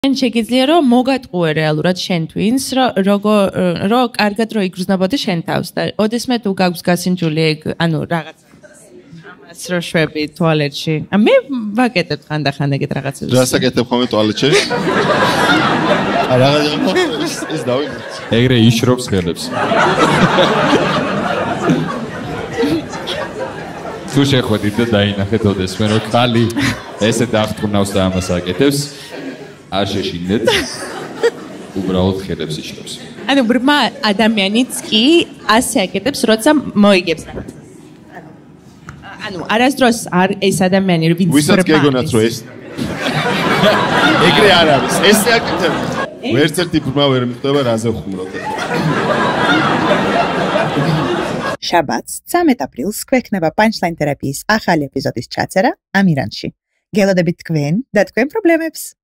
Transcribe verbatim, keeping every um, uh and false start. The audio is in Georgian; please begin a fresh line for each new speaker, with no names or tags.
Შენ შეგიძლია რომ მოგატყუე რეალურად შენ twins, რომ რომ კარგად რო იგრძნობოდი შენ თავს და ოდესმე თუ გაქვს გასინჯული ეგ, ანუ რაღაც ამას რო შვები ტუალეტში. მე ვაკეთებ ხანდახან ეგეთ რაღაცებს.
რას აკეთებ ხოლმე ტუალეტში? რაღაც ის დავი.
ეგრე იშრობს ხელებს. თუ შეხვედით და დაინახეთ ოდესმე რომ ხალი ესე დახტუნავს და ამას აკეთებს. არ შეშინდეთ. უბრალოდ ხელებს იშრობს.
ანუ ბრმა ადამიანიც კი ასე აკეთებს, როცა მოიგებს რაღაც. ანუ არასდროს არ ეს ადამიანი ვინც ბრმა.
ვისაც გეგონათ რომ ეს ეგრე არ არის. ესე აკეთებ. ვერც ერთი ბრმა ვერ მიხვდება რაზე ხუმრობ.
შაბათს ცამეტ აპრილს გვექნება პანჩლაინ თერაპიის ახალი ეპიზოდის ჩაწერა ამ ირანში. გელოდებით თქვენ და თქვენ პრობლემებს.